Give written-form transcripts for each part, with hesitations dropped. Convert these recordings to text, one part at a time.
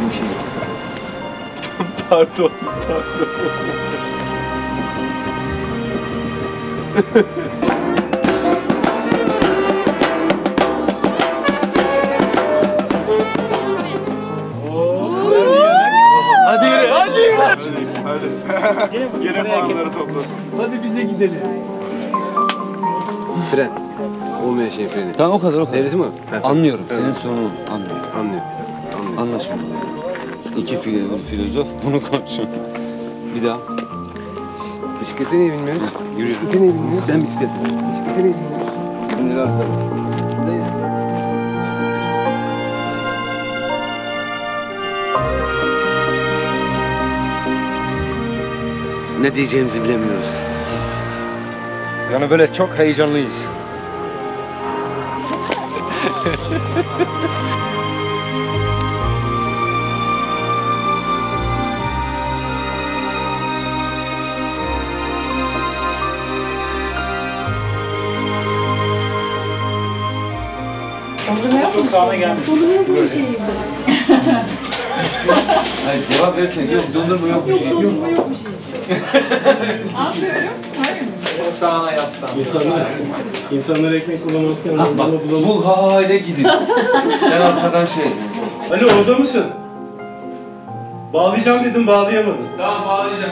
bir şey. Pardon. Hadi yürü, hadi yürü. Hadi. Gene puanları topla. Hadi bize gidelim. Fren. Olmayan şey freni. Tamam o kadar. Deriz mi? Anlıyorum. Evet. Senin sorunun. Anlıyorum. Anlıyorum. Anlaşılıyor. İki filozof bunu konuşuyor. Bir daha. Bisiklete niye bilmiyoruz? Yürü. Bisiklete niye bilmiyoruz? Ben bisiklet. Bisiklete niye bilmiyoruz? Şimdi rahatladım. Ne diyeceğimizi bilemiyoruz. Yani böyle çok heyecanlıyız. Dondurma yok mu? Dondurma yok mu bir şey? Hayır cevap versen yok dondurma yok bir şey. Yok dondurma yok bir şey. Aferin. Hayır mı? Sağına yaslan. İnsanlar ekmek bulamazken dondurma bulamaz. Bu hale gidin. Sen arkadan şey. Alo orada mısın? Bağlayacağım dedim bağlayamadın. Tamam bağlayacak.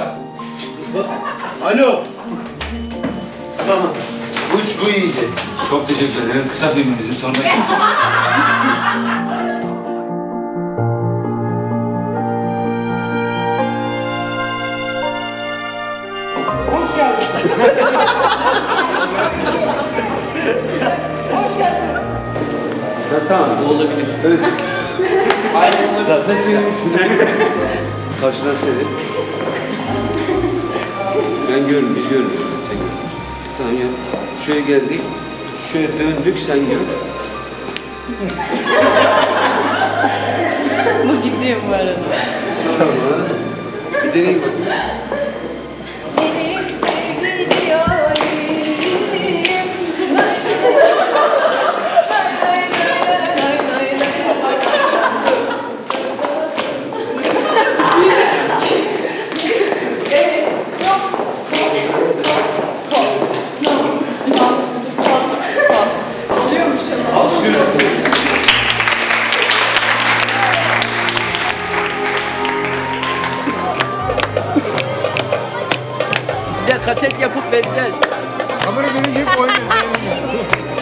Alo. Tamam. Bu iyice. Çok teşekkür ederim. Kısa filmimizin sonuna geldik. Hoş geldin. Hoş geldiniz. Tamam. Bu olabilir. Öyle. Zaten söylemişsin. Karşıdan seyret. Ben görmüyorum, biz görmüyoruz. Sen görmüyorsun. Tamam ya. Şöyle geldik. Şöyle döndük, sen gör. Bu gidiyor bu arada. Tamam. Bir deneyin bakayım. Benim sevgili yarim. Kaset yapıp vereceğiz. Kamera benim gibi oynayın.